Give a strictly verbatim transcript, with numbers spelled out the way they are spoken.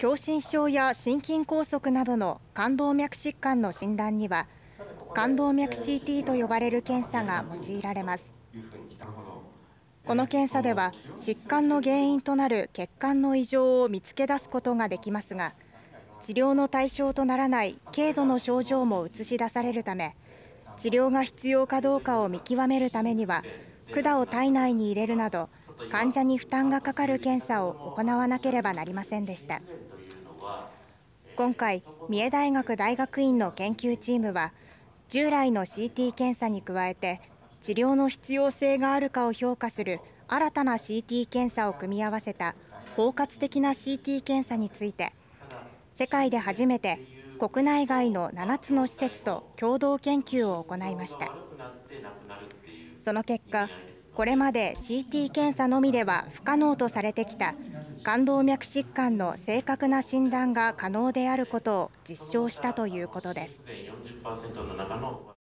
狭心症や心筋梗塞などの冠動脈疾患の診断には、冠動脈 シーティー と呼ばれる検査が用いられます。この検査では、疾患の原因となる血管の異常を見つけ出すことができますが、治療の対象とならない軽度の症状も映し出されるため、治療が必要かどうかを見極めるためには、管を体内に入れるなど、患者に負担がかかる検査を行わなければなりませんでした。今回、三重大学大学院の研究チームは、従来の シーティー 検査に加えて、治療の必要性があるかを評価する新たな シーティー 検査を組み合わせた包括的な シーティー 検査について、世界で初めて国内外のななつの施設と共同研究を行いました。その結果、これまで シーティー 検査のみでは不可能とされてきた冠動脈疾患の正確な診断が可能であることを実証したということです。